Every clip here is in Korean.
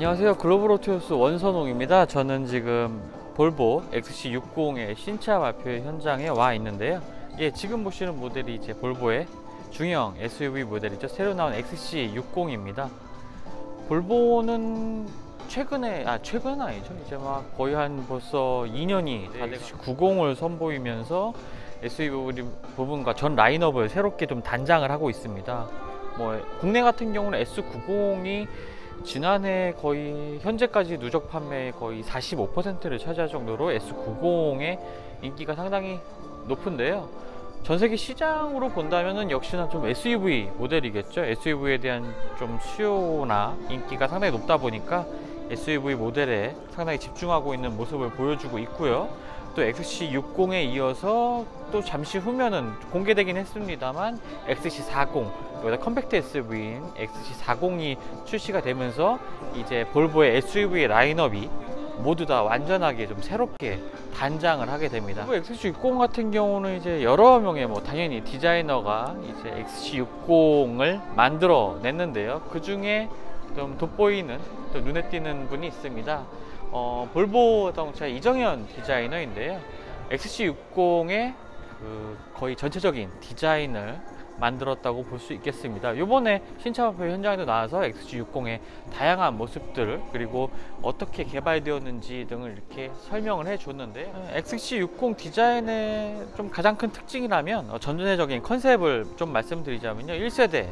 안녕하세요. 글로벌오토스 원선홍입니다. 저는 지금 볼보 XC60의 신차 발표 현장에 와 있는데요. 지금 보시는 모델이 이제 볼보의 중형 SUV 모델이죠. 새로 나온 XC60입니다. 볼보는 최근은 아니죠. 이제 막 거의 한 벌써 2년이 XC90을 선보이면서 SUV 부분과 전 라인업을 새롭게 좀 단장을 하고 있습니다. 국내 같은 경우는 S90이 지난해 거의 현재까지 누적 판매의 거의 45%를 차지할 정도로 S90의 인기가 상당히 높은데요. 전세계 시장으로 본다면은 역시나 좀 SUV 모델이겠죠. SUV에 대한 좀 수요나 인기가 상당히 높다 보니까 SUV 모델에 상당히 집중하고 있는 모습을 보여주고 있고요. 또 XC60에 이어서 또 잠시 후면은 공개되긴 했습니다만 XC40, 여기다 컴팩트 SUV인 XC40이 출시가 되면서 이제 볼보의 SUV 라인업이 모두 다 완전하게 좀 새롭게 단장을 하게 됩니다. XC60 같은 경우는 이제 여러 명의 당연히 디자이너가 이제 XC60을 만들어 냈는데요. 그 중에 좀 돋보이는, 또 눈에 띄는 분이 있습니다. 볼보 자동차 이정현 디자이너인데요. XC60의 거의 전체적인 디자인을 만들었다고 볼 수 있겠습니다. 이번에 신차 발표 현장에도 나와서 XC60의 다양한 모습들, 그리고 어떻게 개발되었는지 등을 이렇게 설명을 해줬는데요. XC60 디자인의 좀 가장 큰 특징이라면 전체적인 컨셉을 좀 말씀드리자면요. 1세대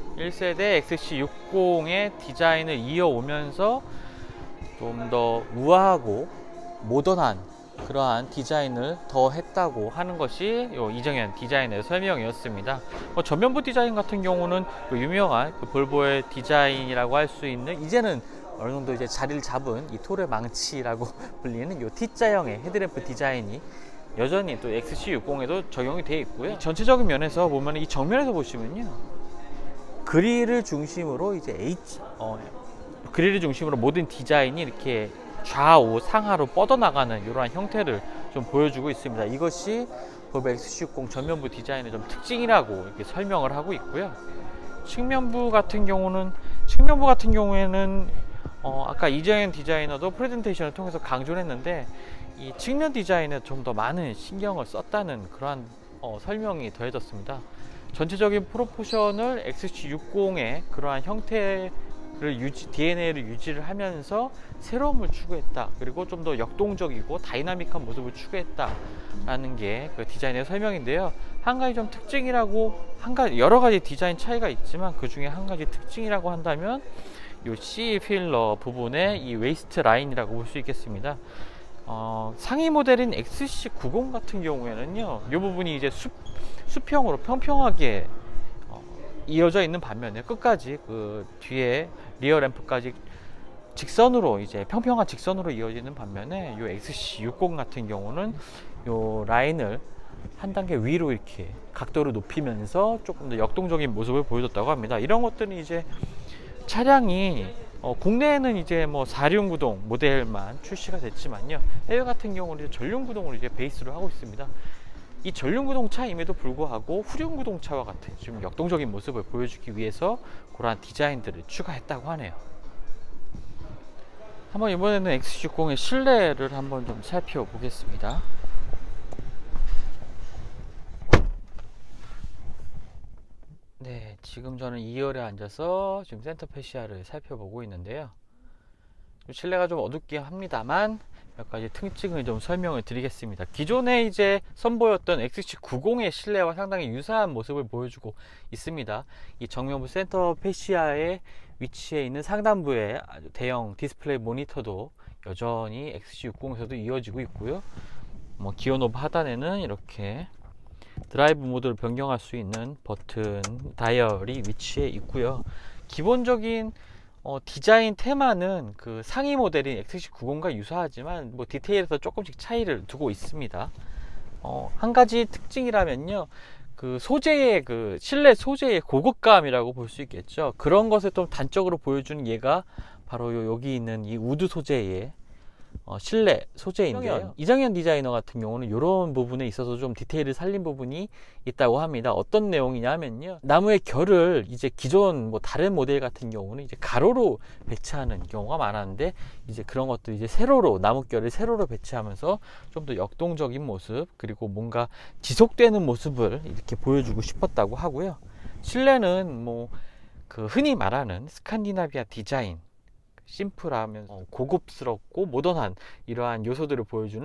XC60의 디자인을 이어오면서 좀 더 우아하고 모던한 그러한 디자인을 더 했다고 하는 것이 이정현 디자이너의 설명이었습니다. 전면부 디자인 같은 경우는 유명한 볼보의 디자인이라고 할 수 있는, 이제는 어느 정도 이제 자리를 잡은 이 토르 망치라고 불리는 이 T자형의 헤드램프 디자인이 여전히 또 XC60에도 적용이 되어 있고요. 전체적인 면에서 보면 이 정면에서 보시면요, 그릴을 중심으로 이제 그릴을 중심으로 모든 디자인이 이렇게 좌우 상하로 뻗어나가는 이러한 형태를 좀 보여주고 있습니다. 이것이 볼보 XC60 전면부 디자인의 좀 특징이라고 이렇게 설명을 하고 있고요. 측면부 같은 경우에는 아까 이정현 디자이너도 프레젠테이션을 통해서 강조를 했는데, 이 측면 디자인에 좀 더 많은 신경을 썼다는 그러한 설명이 더해졌습니다. 전체적인 프로포션을 XC60의 그러한 DNA를 유지를 하면서 새로움을 추구했다. 그리고 좀 더 역동적이고 다이나믹한 모습을 추구했다라는 게 그 디자인의 설명인데요. 한 가지 좀 특징이라고, 여러 가지 디자인 차이가 있지만 그 중에 한 가지 특징이라고 한다면 이 C 필러 부분의 이 웨이스트 라인이라고 볼 수 있겠습니다. 상위 모델인 XC90 같은 경우에는요, 이 부분이 이제 수평으로 평평하게 이어져 있는 반면에 끝까지 그 뒤에 리어 램프까지 직선으로, 이제 평평한 직선으로 이어지는 반면에 이 XC60 같은 경우는 이 라인을 한 단계 위로 이렇게 각도를 높이면서 조금 더 역동적인 모습을 보여줬다고 합니다. 이런 것들은 이제 차량이 국내에는 이제 4륜구동 모델만 출시가 됐지만요, 해외 같은 경우는 전륜구동을 이제 베이스로 하고 있습니다. 이 전륜구동차임에도 불구하고 후륜구동차와 같은 좀 역동적인 모습을 보여주기 위해서 그러한 디자인들을 추가했다고 하네요. 한번 이번에는 XC60의 실내를 한번 좀 살펴보겠습니다. 네, 지금 저는 2열에 앉아서 지금 센터 패시아를 살펴보고 있는데요. 실내가 좀 어둡긴 합니다만 몇 가지 특징을 좀 설명을 드리겠습니다. 기존에 이제 선보였던 XC90의 실내와 상당히 유사한 모습을 보여주고 있습니다. 이 정면부 센터 패시아의 위치에 있는 상단부에 아주 대형 디스플레이 모니터도 여전히 XC60에서도 이어지고 있고요. 기어 노브 하단에는 이렇게 드라이브 모드를 변경할 수 있는 버튼 다이얼이 위치해 있고요. 기본적인 디자인 테마는 그 상위 모델인 XC90과 유사하지만 디테일에서 조금씩 차이를 두고 있습니다. 한 가지 특징이라면요, 그 소재의 실내 소재의 고급감이라고 볼 수 있겠죠. 그런 것을 좀 단적으로 보여주는 예가 바로 여기 있는 이 우드 소재의 실내 소재인데요. 이정현 디자이너 같은 경우는 이런 부분에 있어서 좀 디테일을 살린 부분이 있다고 합니다. 어떤 내용이냐 하면요, 나무의 결을 이제 기존 뭐 다른 모델 같은 경우는 이제 가로로 배치하는 경우가 많았는데, 이제 그런 것들 이제 세로로, 나무결을 세로로 배치하면서 좀 더 역동적인 모습, 그리고 뭔가 지속되는 모습을 이렇게 보여주고 싶었다고 하고요. 실내는 뭐 그 흔히 말하는 스칸디나비아 디자인, 심플하면서 고급스럽고 모던한 이러한 요소들을 보여주는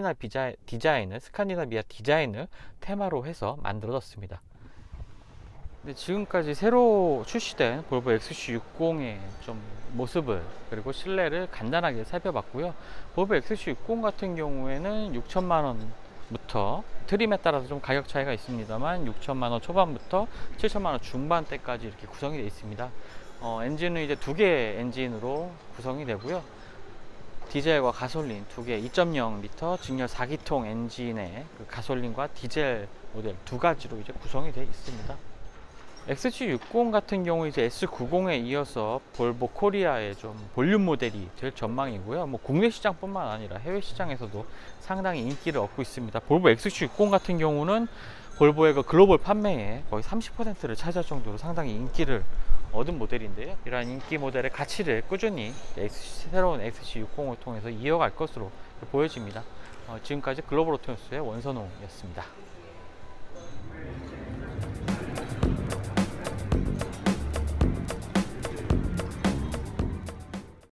스칸디나비아 디자인을 테마로 해서 만들어졌습니다. 근데 지금까지 새로 출시된 볼보 XC60의 좀 모습을, 그리고 실내를 간단하게 살펴봤고요. 볼보 XC60 같은 경우에는 6천만원부터, 트림에 따라서 좀 가격 차이가 있습니다만 6천만원 초반부터 7천만원 중반대까지 이렇게 구성이 되어 있습니다. 엔진은 이제 두 개의 엔진으로 구성이 되고요. 디젤과 가솔린 두 개, 2.0L 직렬 4기통 엔진의 그 가솔린과 디젤 모델 두 가지로 이제 구성이 되어 있습니다. XC60 같은 경우 이제 S90에 이어서 볼보 코리아의 좀 볼륨 모델이 될 전망이고요. 뭐 국내 시장뿐만 아니라 해외 시장에서도 상당히 인기를 얻고 있습니다. 볼보 XC60 같은 경우는 볼보의 그 글로벌 판매의 거의 30%를 차지할 정도로 상당히 인기를 얻은 모델인데요. 이러한 인기 모델의 가치를 꾸준히 새로운 XC60을 통해서 이어갈 것으로 보여집니다. 지금까지 글로벌 오토뉴스의 원선홍이었습니다.